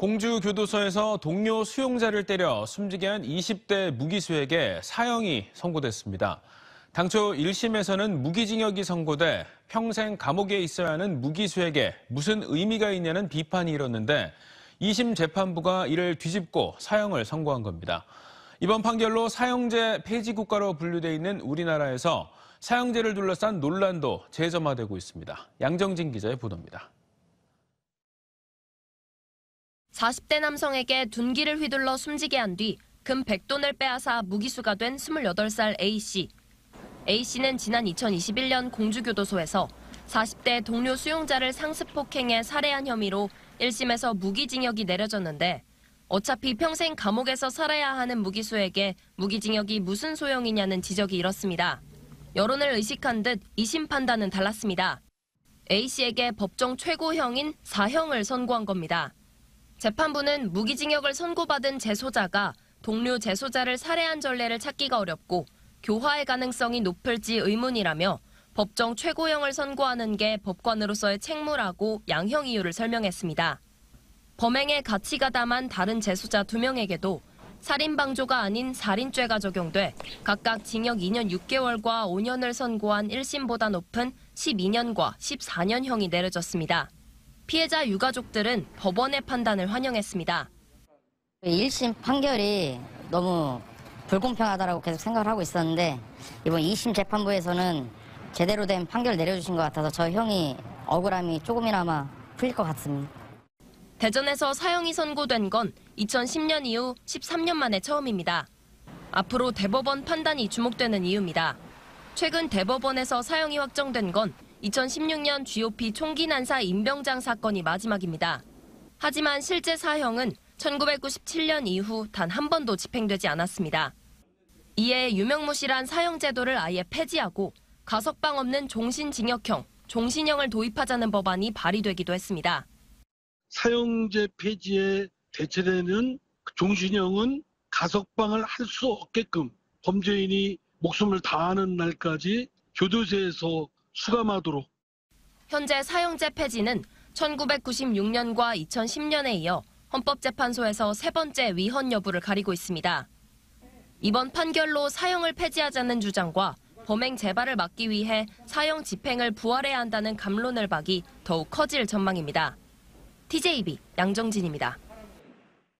공주교도소에서 동료 수용자를 때려 숨지게 한 20대 무기수에게 사형이 선고됐습니다. 당초 1심에서는 무기징역이 선고돼 평생 감옥에 있어야 하는 무기수에게 무슨 의미가 있냐는 비판이 일었는데 2심 재판부가 이를 뒤집고 사형을 선고한 겁니다. 이번 판결로 사형제 폐지 국가로 분류돼 있는 우리나라에서 사형제를 둘러싼 논란도 재점화되고 있습니다. 양정진 기자의 보도입니다. 40대 남성에게 둔기를 휘둘러 숨지게 한 뒤 금 100돈을 빼앗아 무기수가 된 28살 A씨. A씨는 지난 2021년 공주교도소에서 40대 동료 수용자를 상습폭행해 살해한 혐의로 1심에서 무기징역이 내려졌는데 어차피 평생 감옥에서 살아야 하는 무기수에게 무기징역이 무슨 소용이냐는 지적이 일었습니다. 여론을 의식한 듯 2심 판단은 달랐습니다. A씨에게 법정 최고형인 사형을 선고한 겁니다. 재판부는 무기징역을 선고받은 재소자가 동료 재소자를 살해한 전례를 찾기가 어렵고 교화의 가능성이 높을지 의문이라며 법정 최고형을 선고하는 게 법관으로서의 책무라고 양형 이유를 설명했습니다. 범행의 가치가 담한 다른 재소자 2명에게도 살인방조가 아닌 살인죄가 적용돼 각각 징역 2년 6개월과 5년을 선고한 1심보다 높은 12년과 14년형이 내려졌습니다. 피해자 유가족들은 법원의 판단을 환영했습니다. 1심 판결이 너무 불공평하다고 계속 생각을 하고 있었는데 이번 2심 재판부에서는 제대로 된 판결을 내려주신 것 같아서 저 형이 억울함이 조금이나마 풀릴 것 같습니다. 대전에서 사형이 선고된 건 2010년 이후 13년 만에 처음입니다. 앞으로 대법원 판단이 주목되는 이유입니다. 최근 대법원에서 사형이 확정된 건 2016년 GOP 총기 난사 임병장 사건이 마지막입니다. 하지만 실제 사형은 1997년 이후 단 한 번도 집행되지 않았습니다. 이에 유명무실한 사형 제도를 아예 폐지하고 가석방 없는 종신징역형, 종신형을 도입하자는 법안이 발의되기도 했습니다. 사형제 폐지에 대체되는 종신형은 가석방을 할 수 없게끔 범죄인이 목숨을 다하는 날까지 교도소에서 수감하도록. 현재 사형제 폐지는 1996년과 2010년에 이어 헌법재판소에서 3번째 위헌 여부를 가리고 있습니다. 이번 판결로 사형을 폐지하자는 주장과 범행 재발을 막기 위해 사형 집행을 부활해야 한다는 감론을 박이 더욱 커질 전망입니다. TJB 양정진입니다.